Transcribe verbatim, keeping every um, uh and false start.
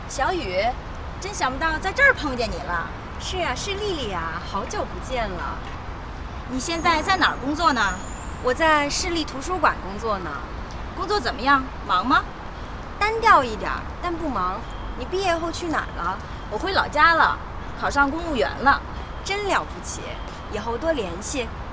小雨，真想不到在这儿碰见你了。 是啊，是丽丽啊，好久不见了。 你现在在哪儿工作呢？ 我在市立图书馆工作呢。 工作怎么样？忙吗？ 单调一点，但不忙。你毕业后去哪儿了？ 我回老家了，考上公务员了。 真了不起，以后多联系。